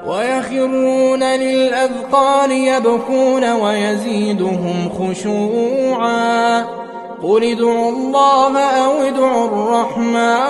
ويخرون للأذقان يبكون ويزيدهم خشوعا. قل ادعوا الله أو ادعوا الرحمن